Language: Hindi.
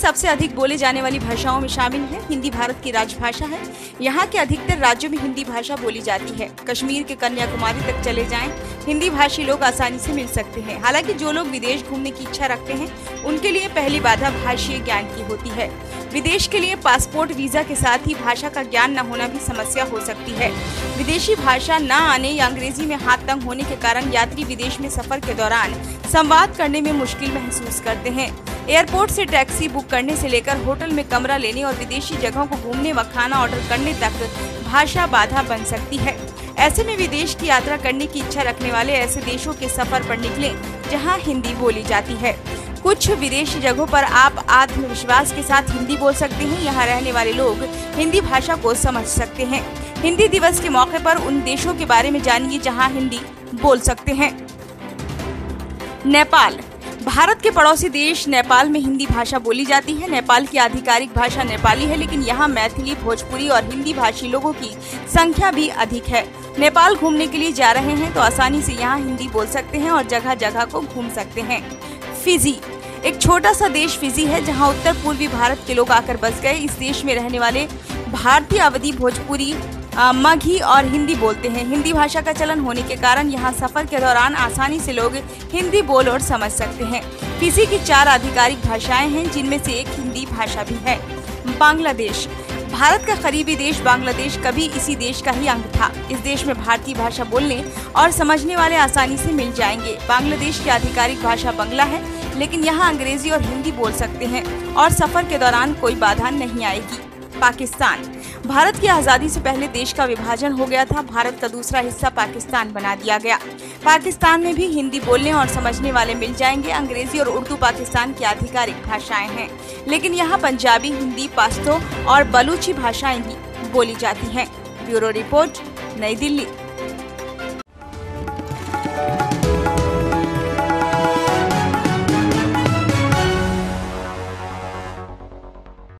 सबसे अधिक बोले जाने वाली भाषाओं में शामिल है। हिंदी भारत की राजभाषा है। यहाँ के अधिकतर राज्यों में हिंदी भाषा बोली जाती है। कश्मीर के कन्याकुमारी तक चले जाएं, हिंदी भाषी लोग आसानी से मिल सकते हैं। हालांकि जो लोग विदेश घूमने की इच्छा रखते हैं, उनके लिए पहली बाधा भाषीय ज्ञान की होती है। विदेश के लिए पासपोर्ट, वीजा के साथ ही भाषा का ज्ञान न होना भी समस्या हो सकती है। विदेशी भाषा न आने या अंग्रेजी में हाथ तंग होने के कारण यात्री विदेश में सफर के दौरान संवाद करने में मुश्किल महसूस करते हैं। एयरपोर्ट से टैक्सी बुक करने से लेकर होटल में कमरा लेने और विदेशी जगहों को घूमने व खाना ऑर्डर करने तक भाषा बाधा बन सकती है। ऐसे में विदेश की यात्रा करने की इच्छा रखने वाले ऐसे देशों के सफर पर निकलें जहां हिंदी बोली जाती है। कुछ विदेशी जगहों पर आप आत्मविश्वास के साथ हिंदी बोल सकते हैं। यहाँ रहने वाले लोग हिंदी भाषा को समझ सकते हैं। हिंदी दिवस के मौके पर उन देशों के बारे में जानिए जहां हिंदी बोल सकते हैं। नेपाल। भारत के पड़ोसी देश नेपाल में हिंदी भाषा बोली जाती है। नेपाल की आधिकारिक भाषा नेपाली है, लेकिन यहाँ मैथिली, भोजपुरी और हिंदी भाषी लोगों की संख्या भी अधिक है। नेपाल घूमने के लिए जा रहे हैं तो आसानी से यहाँ हिंदी बोल सकते हैं और जगह जगह को घूम सकते हैं। फिजी। एक छोटा सा देश फिजी है, जहाँ उत्तर पूर्वी भारत के लोग आकर बस गए। इस देश में रहने वाले भारतीय अवधी, भोजपुरी, मगही और हिंदी बोलते हैं। हिंदी भाषा का चलन होने के कारण यहाँ सफर के दौरान आसानी से लोग हिंदी बोल और समझ सकते हैं। फिजी की 4 आधिकारिक भाषाएं हैं, जिनमें से एक हिंदी भाषा भी है। बांग्लादेश। भारत का करीबी देश बांग्लादेश कभी इसी देश का ही अंग था। इस देश में भारतीय भाषा बोलने और समझने वाले आसानी से मिल जाएंगे। बांग्लादेश की आधिकारिक भाषा बंगला है, लेकिन यहाँ अंग्रेजी और हिंदी बोल सकते हैं और सफर के दौरान कोई बाधा नहीं आएगी। पाकिस्तान। भारत की आज़ादी से पहले देश का विभाजन हो गया था। भारत का दूसरा हिस्सा पाकिस्तान बना दिया गया। पाकिस्तान में भी हिंदी बोलने और समझने वाले मिल जाएंगे। अंग्रेजी और उर्दू पाकिस्तान की आधिकारिक भाषाएं हैं, लेकिन यहाँ पंजाबी, हिंदी, पश्तो और बलूची भाषाएं भी बोली जाती हैं। ब्यूरो रिपोर्ट, नई दिल्ली।